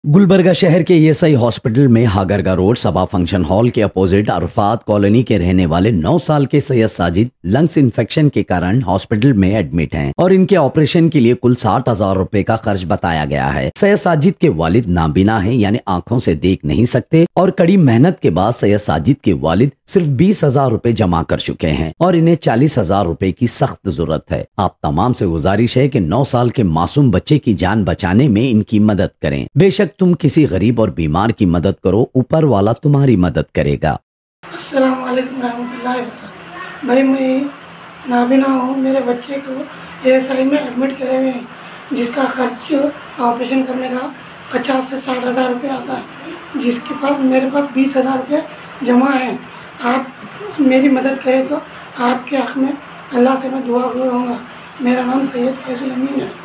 गुलबर्गा शहर के ESI hospital में हागरगा रोड सभा फंक्शन हॉल के अपोजिट अरफात कॉलोनी के रहने वाले 9 साल के सैयद साजिद लंग्स इन्फेक्शन के कारण हॉस्पिटल में एडमिट हैं और इनके ऑपरेशन के लिए कुल 60,000 रुपए का खर्च बताया गया है। सैयद साजिद के वालिद नाबीना हैं, यानी आंखों से देख नहीं सकते और कड़ी मेहनत के बाद सैयद साजिद के वालिद सिर्फ 20,000 रुपए जमा कर चुके हैं और इन्हें 40,000 रुपए की सख्त जरूरत है। आप तमाम से गुजारिश है कि 9 साल के मासूम बच्चे की जान बचाने में इनकी मदद करें। बेशक तुम किसी गरीब और बीमार की मदद करो, ऊपर वाला तुम्हारी मदद करेगा। अस्सलाम वालेकुम रहमतुल्लाहि व बरकातहू। भाई मैं नाबीना हूँ, मेरे बच्चे को एएसआई में एडमिट करे हुए हैं, जिसका खर्च ऑपरेशन करने का 50 से 60,000 रुपये आता है, जिसके पास मेरे पास 20,000 रुपये जमा है। आप मेरी मदद करें तो आपके हक़ में अल्लाह से मैं दुआ रहूँगा। मेरा नाम सैयद फैज़ल अमीन है।